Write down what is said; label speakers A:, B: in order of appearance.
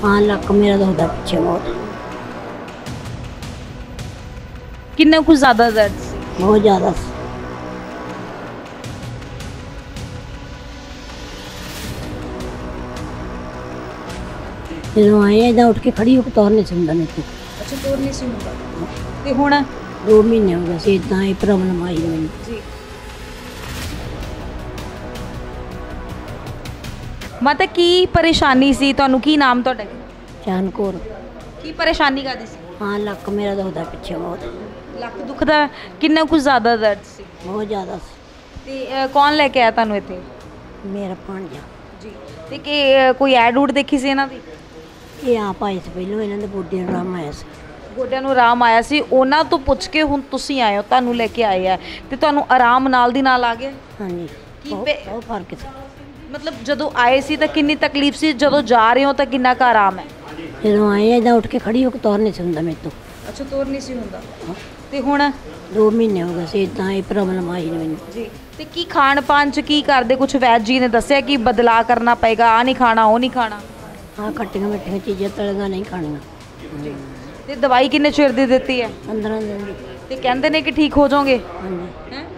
A: हाँ लक मेरा दुखदा पिछे बहुत
B: किन्ना कुछ ज़्यादा दर्द सी?
A: बहुत ज़्यादा। जो आए इदा उठ के खड़ी होकर तौर नहीं सुनता मेरे को।
B: अच्छा ਤੋਰ नहीं सी ਹੁੰਦਾ ਤੇ ਹੁਣ
A: 2 महीने हो गए से इदा ही प्रॉब्लम आई मैंने।
B: ਜੀ ਮਾਤਾ ਕੀ ਪਰੇਸ਼ਾਨੀ ਸੀ ਤੁਹਾਨੂੰ? ਕੀ ਨਾਮ ਤੁਹਾਡਾ?
A: चानकोर।
B: ਕੀ ਪਰੇਸ਼ਾਨੀ ਕਾਦੀ ਸੀ?
A: हाँ लक मेरा दुखदा पिछे बहुत
B: ਲੱਕ ਦੁਖਦਾ? ਕਿੰਨਾ ਕੁਝ ਜ਼ਿਆਦਾ ਦਰਦ ਸੀ?
A: बहुत ज़्यादा।
B: ਤੇ ਕੌਣ ਲੈ ਕੇ ਆਇਆ ਤੁਹਾਨੂੰ ਇੱਥੇ?
A: मेरा भांजा
B: ਜੀ ਤੇ ਕਿ ਕੋਈ ਐਡ ਊਡ ਦੇਖੀ ਸੀ ਇਹਨਾਂ ਦੀ?
A: ये आप आए से पहले इन्होंने बूढ़े ड्रामा आया से।
B: ਗੋਡਿਆਂ ਨੂੰ ਆਰਾਮ ਆਇਆ ਸੀ, ਉਹਨਾਂ ਤੋਂ ਪੁੱਛ ਕੇ ਹੁਣ ਤੁਸੀਂ ਆਏ ਹੋ, ਤੁਹਾਨੂੰ ਲੈ ਕੇ ਆਏ ਆ ਤੇ ਤੁਹਾਨੂੰ ਆਰਾਮ ਨਾਲ ਦੀ ਨਾਲ ਆ ਗਿਆ?
A: हाँ जी
B: की
A: बहुत
B: पे-
A: बहुत फर्क है।
B: ਮਤਲਬ ਜਦੋਂ ਆਏ ਸੀ ਤਾਂ ਕਿੰਨੀ ਤਕਲੀਫ ਸੀ, ਜਦੋਂ ਜਾ ਰਹੇ ਹੋ ਤਾਂ ਕਿੰਨਾ ਕੁ ਆਰਾਮ ਹੈ?
A: जो आए इदा उठ के खड़ी होकर तौर नहीं सुनता मेरे तो।
B: ਅੱਛਾ ਤੋਰ ਨਹੀਂ ਸੀ ਹੁੰਦਾ ਤੇ ਹੁਣ?
A: 2 महीने हो गए से इदा ही प्रॉब्लम आई मैंने।
B: ਜੀ ਤੇ ਕੀ ਖਾਣ ਪਾਣ ਚ ਕੀ ਕਰਦੇ? ਕੁਝ ਵੈਦ ਜੀ ਨੇ ਦੱਸਿਆ ਕਿ ਬਦਲਾਅ ਕਰਨਾ ਪਏਗਾ, ਆ ਨਹੀਂ ਖਾਣਾ ਉਹ ਨਹੀਂ ਖਾਣਾ?
A: हाँ खट्टियाँ मिठियाँ चीज़ें तलगा नहीं खानियाँ।
B: ਜੀ ਤੇ ਦਵਾਈ ਕਿੰਨੇ ਚਿਰ ਦੀ ਦਿੱਤੀ ਹੈ?
A: 15 दिन की।
B: ਤੇ ਕਹਿੰਦੇ ਨੇ ਕਿ ਠੀਕ ਹੋ ਜਾਓਗੇ?
A: हाँ जी
B: ਹੈਂ?